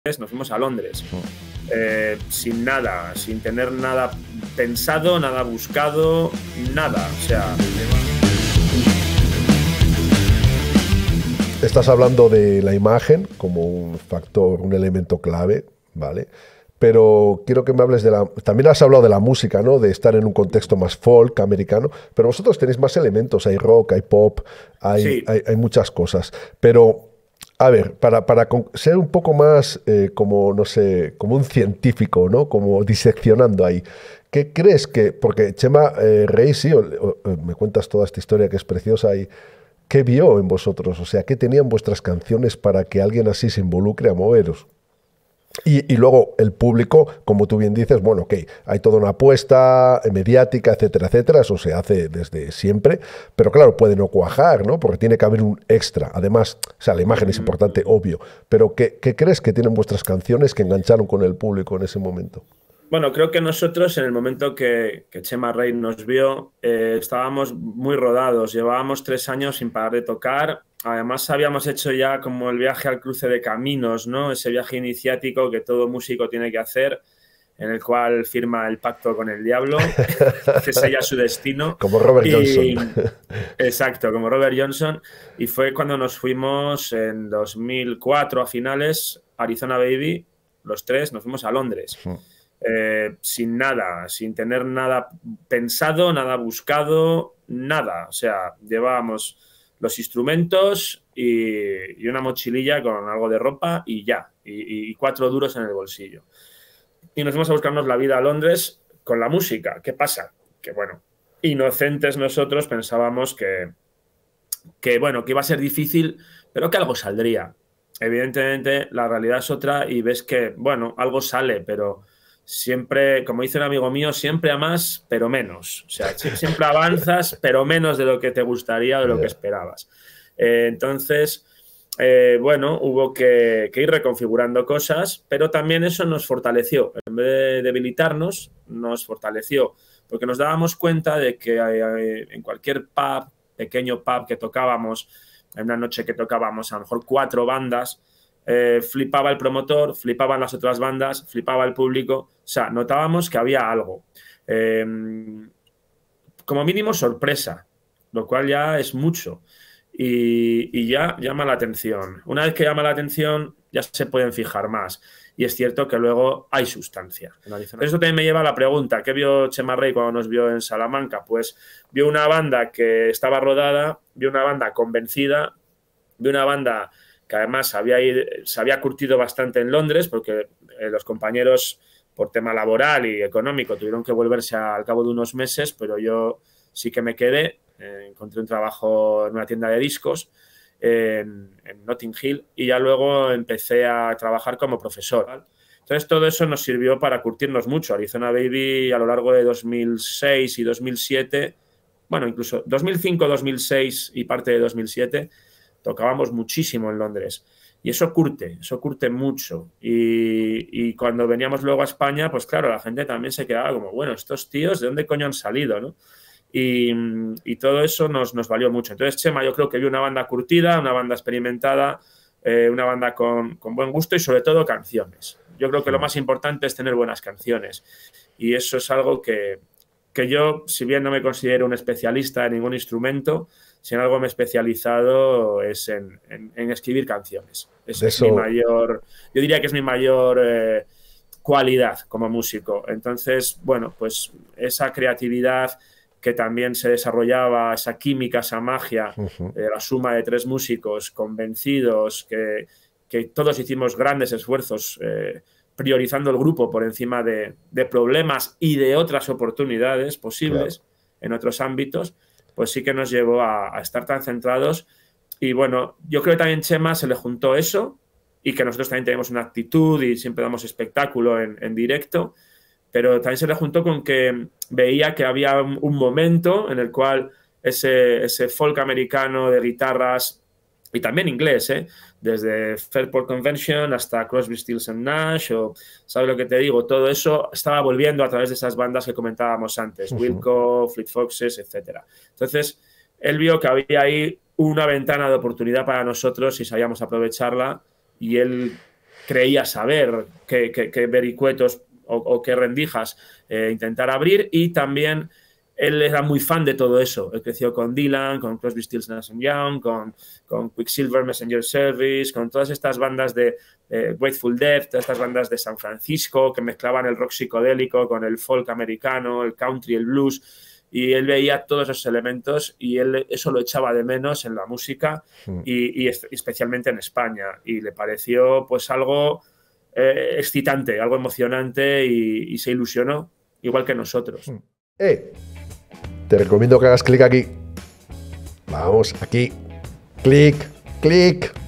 nos fuimos a Londres. Sin nada, sin tener nada pensado, nada buscado, nada. O sea... Estás hablando de la imagen como un factor, un elemento clave, ¿vale? Pero quiero que me hables de la... También has hablado de la música, ¿no? De estar en un contexto más folk, americano, pero vosotros tenéis más elementos, hay rock, hay pop, Sí. hay muchas cosas. Pero, a ver, para ser un poco más como, no sé, como un científico, ¿no? Como diseccionando ahí. ¿Qué crees que...? Porque Chema Rey, sí, me cuentas toda esta historia que es preciosa y... ¿Qué vio en vosotros? O sea, ¿qué tenían vuestras canciones para que alguien así se involucre a moveros? Y luego el público, como tú bien dices, bueno, ok, hay toda una apuesta mediática, etcétera, etcétera, eso se hace desde siempre, pero claro, puede no cuajar, ¿no? Porque tiene que haber un extra. Además, o sea, la imagen es importante, obvio, pero ¿qué crees que tienen vuestras canciones que engancharon con el público en ese momento? Bueno, creo que nosotros en el momento que Chema Rey nos vio estábamos muy rodados, llevábamos 3 años sin parar de tocar, además habíamos hecho ya como el viaje al cruce de caminos, ¿no? Ese viaje iniciático que todo músico tiene que hacer, en el cual firma el pacto con el diablo, que sella su destino. Como Robert Johnson. Exacto, como Robert Johnson, y fue cuando nos fuimos en 2004 a finales, Arizona Baby, los 3, nos fuimos a Londres. Sin nada, sin tener nada pensado, nada buscado, nada. O sea, llevábamos los instrumentos y una mochililla con algo de ropa y ya, y 4 duros en el bolsillo. Y nos fuimos a buscarnos la vida a Londres con la música. ¿Qué pasa? Que bueno, inocentes nosotros pensábamos bueno, que iba a ser difícil, pero que algo saldría. Evidentemente, la realidad es otra y ves que, bueno, algo sale, pero siempre, como dice un amigo mío, siempre a más, pero menos. O sea, siempre avanzas, pero menos de lo que te gustaría o de lo que esperabas. Entonces, bueno, hubo que ir reconfigurando cosas, pero también eso nos fortaleció. En vez de debilitarnos, nos fortaleció, porque nos dábamos cuenta de que en cualquier pub, pequeño pub que tocábamos, en una noche que tocábamos a lo mejor 4 bandas, flipaba el promotor, flipaban las otras bandas, flipaba el público. O sea, notábamos que había algo. Como mínimo sorpresa, lo cual ya es mucho. Y ya llama la atención. Una vez que llama la atención, ya se pueden fijar más. Y es cierto que luego hay sustancia. Pero eso también me lleva a la pregunta, ¿qué vio Chema Rey cuando nos vio en Salamanca? Pues vio una banda que estaba rodada, vio una banda convencida, vio una banda que además se había curtido bastante en Londres, porque los compañeros, por tema laboral y económico, tuvieron que volverse al cabo de unos meses, pero yo sí que me quedé. Encontré un trabajo en una tienda de discos en Notting Hill y ya luego empecé a trabajar como profesor. Entonces todo eso nos sirvió para curtirnos mucho. Arizona Baby a lo largo de 2006 y 2007, bueno, incluso 2005, 2006 y parte de 2007, tocábamos muchísimo en Londres. Y eso curte mucho. Y cuando veníamos luego a España, pues claro, la gente también se quedaba como, bueno, estos tíos, ¿de dónde coño han salido, no? Y todo eso nos valió mucho. Entonces, Chema, yo creo que vio una banda curtida, una banda experimentada, una banda con buen gusto y sobre todo canciones. Yo creo que lo más importante es tener buenas canciones. Y eso es algo que yo, si bien no me considero un especialista en ningún instrumento, si en algo me he especializado es en escribir canciones. Es mi mayor, yo diría que es mi mayor cualidad como músico. Entonces, bueno, pues esa creatividad que también se desarrollaba, esa química, esa magia, la suma de 3 músicos convencidos, que todos hicimos grandes esfuerzos priorizando el grupo por encima de problemas y de otras oportunidades posibles en otros ámbitos, pues sí que nos llevó a estar tan centrados. Y bueno, yo creo que también Chema se le juntó eso y que nosotros también tenemos una actitud y siempre damos espectáculo en directo, pero también se le juntó con que veía que había un momento en el cual ese folk americano de guitarras, y también inglés, desde Fairport Convention hasta Crosby, Stills and Nash, o ¿sabes lo que te digo? Todo eso estaba volviendo a través de esas bandas que comentábamos antes, Wilco, Fleet Foxes, etc. Entonces, él vio que había ahí una ventana de oportunidad para nosotros y sabíamos aprovecharla, y él creía saber qué vericuetos o qué rendijas intentar abrir, y también él era muy fan de todo eso. Él creció con Dylan, con Crosby, Stills, Nash Young, con Quicksilver, Messenger Service, con todas estas bandas de Grateful Dead, todas estas bandas de San Francisco que mezclaban el rock psicodélico con el folk americano, el country, el blues, y él veía todos esos elementos y él eso lo echaba de menos en la música y especialmente en España, y le pareció pues algo excitante, algo emocionante, y se ilusionó, igual que nosotros. Te recomiendo que hagas clic aquí. Vamos, aquí. Clic, clic.